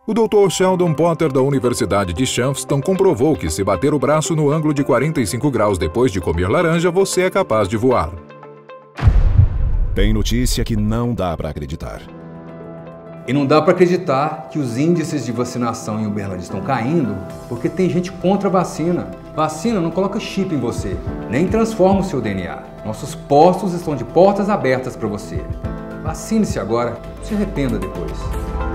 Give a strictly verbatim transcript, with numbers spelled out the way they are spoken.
O doutor Sheldon Potter, da Universidade de Champston, comprovou que se bater o braço no ângulo de quarenta e cinco graus depois de comer laranja, você é capaz de voar. Tem notícia que não dá para acreditar. E não dá para acreditar que os índices de vacinação em Uberlândia estão caindo porque tem gente contra a vacina. Vacina não coloca chip em você, nem transforma o seu D N A. Nossos postos estão de portas abertas para você. Vacine-se agora, não se arrependa depois.